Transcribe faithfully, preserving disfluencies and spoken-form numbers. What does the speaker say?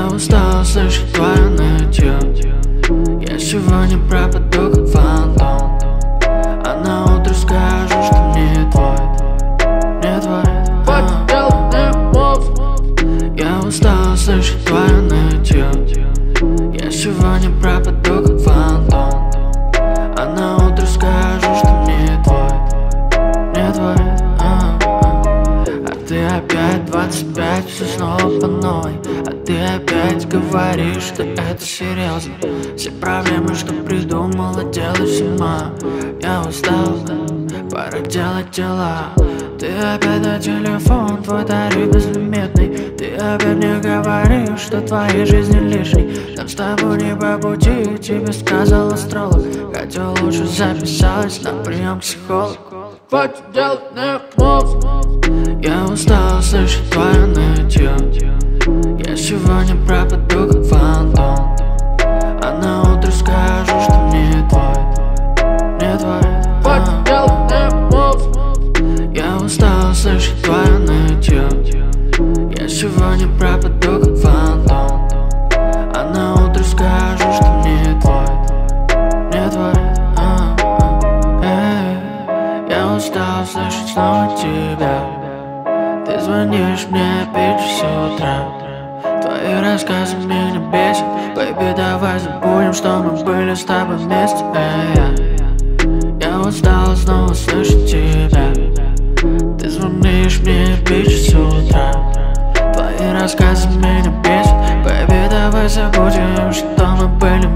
Я устал слышать твое нытье. Я сегодня пропаду как фантом, а на утро скажу, что не твой, не твой. Я устал слышать твое нытье. Я сегодня пропаду как фантом, а на утро скажу, что не твой, не твой. А, а ты опять двадцать пять, все снова по новой. А ты опять говоришь, что это серьезно. Все проблемы, что придумала, делай сама. Я устал, пора делать дела. Ты опять на телефон, твой тариф безлимитный. Ты опять мне говоришь, что твоей жизни лишней. Нам с тобой не по пути, тебе сказал астролог. Хотя лучше записалась на прием к психологу. Хватит делать не мозг. Я устал слышать твое нытье. Я сегодня пропаду как фантом, а на утро скажу, что не твой, не твой. Хватит делать не мозг. Я устал слышать твое нытье. Я сегодня пропаду как фантом, а на утро скажу, что не твой, не твой. а, а, эй. Я устал слышать снова тебя. Ты звонишь мне опять с утра. Твои рассказы меня бесят. Baby, давай забудем, что мы были с тобой вместе. Эй, я устал снова слышать тебя. Ты звонишь мне опять с утра. Твои рассказы меня бесят. Baby, давай забудем, что мы были